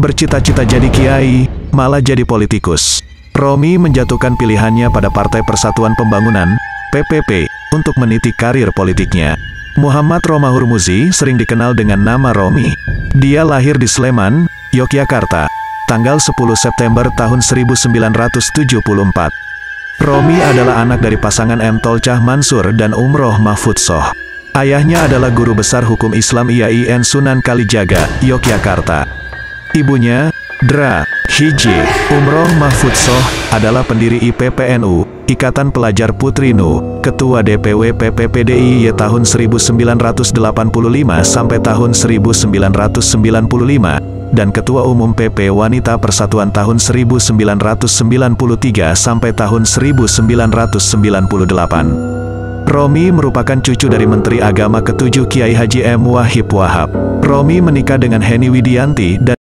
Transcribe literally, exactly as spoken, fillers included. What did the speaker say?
bercita-cita jadi kiai, malah jadi politikus. Romi menjatuhkan pilihannya pada Partai Persatuan Pembangunan, P P P, untuk meniti karir politiknya. Muhammad Roma Hurmuzi sering dikenal dengan nama Romi. Dia lahir di Sleman, Yogyakarta, tanggal sepuluh September tahun seribu sembilan ratus tujuh puluh empat. Romi adalah anak dari pasangan M. Tolcah Mansur dan Umroh Mahfud Soh. Ayahnya adalah guru besar hukum Islam I A I N Sunan Kalijaga, Yogyakarta. Ibunya, Dra. Hiji Umroh Mahfud Soh, adalah pendiri I P P N U, Ikatan Pelajar Putri N U, Ketua D P W P P P D I Y tahun seribu sembilan ratus delapan puluh lima sampai tahun seribu sembilan ratus sembilan puluh lima, dan Ketua Umum P P Wanita Persatuan tahun seribu sembilan ratus sembilan puluh tiga sampai tahun seribu sembilan ratus sembilan puluh delapan. Romi merupakan cucu dari Menteri Agama ketujuh Kiai Haji M. Wahib Wahab. Romi menikah dengan Heni Widianti dan